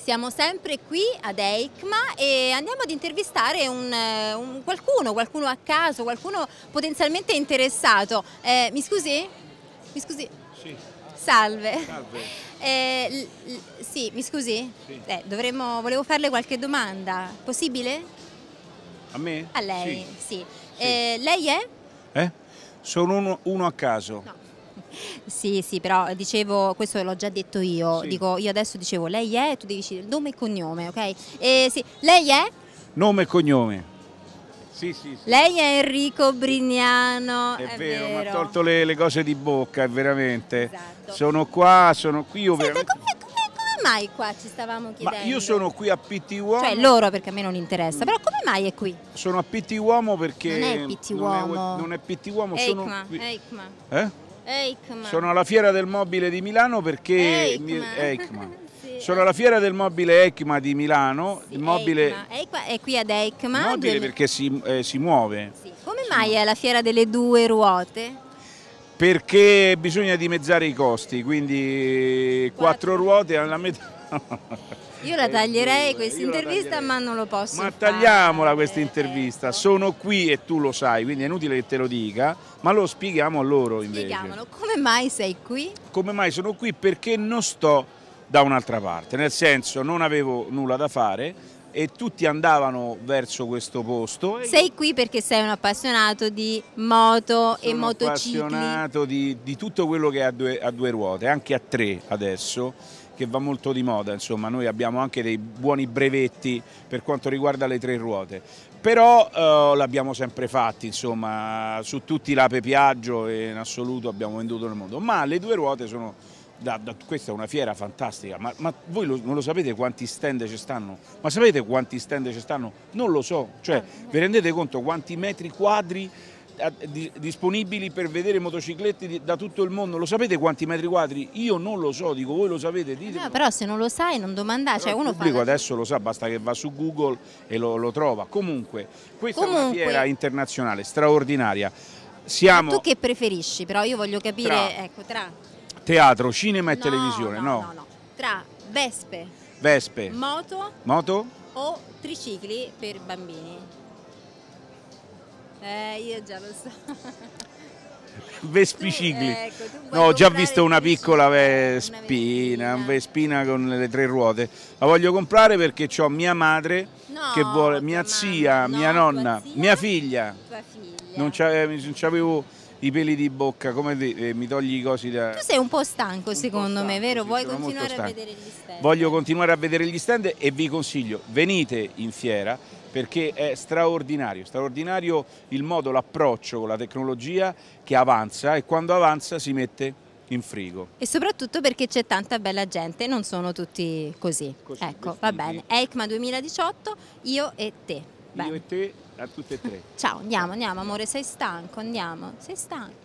Siamo sempre qui ad EICMA e andiamo ad intervistare qualcuno a caso, qualcuno potenzialmente interessato. Mi scusi? Mi scusi? Sì. Salve. Salve. Sì, mi scusi? Sì. Volevo farle qualche domanda. Possibile? A me? A lei, sì. Sì. Lei è? Sono uno a caso. No. Sì, però dicevo, questo l'ho già detto io, Sì. io adesso dicevo lei è, tu devi dire nome e cognome, ok? Sì. Lei è? Nome e cognome. Sì. Lei è Enrico Brignano, È vero, mi ha tolto vero. le cose di bocca, veramente. Esatto. Sono qui io Senta, veramente. come mai qua ci stavamo chiedendo? Ma io sono qui a Pitti Uomo. Cioè loro, perché a me non interessa, però come mai è qui? Sono a Pitti Uomo perché. Non è Pitti Uomo. Non è Pitti Uomo, EICMA, sono. EICMA. Eh? Sono alla Fiera del Mobile di Milano perché. EICMA. Sì. Sono alla Fiera del Mobile EICMA di Milano. Sì, Il mobile. EICMA è qui ad EICMA. Mobile perché si muove. Sì. Come mai è la fiera delle due ruote? Perché bisogna dimezzare i costi, quindi 4 ruote alla metà. Io la taglierei questa intervista, ma non lo posso Ma fare. tagliamola questa intervista, Ecco. sono qui e tu lo sai, quindi è inutile che te lo dica, ma lo spieghiamo a loro invece. Spieghiamolo, come mai sei qui? Come mai sono qui? Perché non sto da un'altra parte, nel senso non avevo nulla da fare e tutti andavano verso questo posto. Sei qui perché sei un appassionato di moto e motocicli. Sono appassionato di tutto quello che è a due ruote, anche a tre adesso, che va molto di moda, insomma noi abbiamo anche dei buoni brevetti per quanto riguarda le tre ruote, però l'abbiamo sempre fatti, insomma, su tutti l'Ape Piaggio e in assoluto abbiamo venduto nel mondo, ma le due ruote sono, questa è una fiera fantastica, ma voi non lo sapete quanti stand ci stanno? Ma sapete quanti stand ci stanno? Non lo so, cioè vi rendete conto quanti metri quadri disponibili per vedere motocicletti da tutto il mondo? Lo sapete quanti metri quadri? Io non lo so, dico voi lo sapete, ditelo. No, però se non lo sai non domandare, cioè uno Il pubblico fa adesso lo sa, basta che va su Google e lo trova. Comunque, questa è una fiera internazionale straordinaria. Ma tu che preferisci? Però io voglio capire, ecco, tra teatro, cinema e televisione, no? Tra Vespe, moto o tricicli per bambini? Io già lo so. Vespicicli. Ecco, no, ho già visto una piccola Vespina con le tre ruote. La voglio comprare perché ho mia madre che vuole, mia zia, mia nonna, mia figlia. Tua figlia. Non c'avevo i peli di bocca, come mi togli i cosi da. Tu sei un po' stanco secondo me, vero? Sì, Vuoi sono continuare a vedere gli stand? Voglio continuare a vedere gli stand e vi consiglio, venite in fiera perché è straordinario il modo, l'approccio con la tecnologia che avanza e quando avanza si mette in frigo. E soprattutto perché c'è tanta bella gente, non sono tutti così. Ecco, va bene. EICMA 2018, io e te. Io e te, a tutte e tre. Ciao, andiamo amore, sei stanco, andiamo. Sei stanco.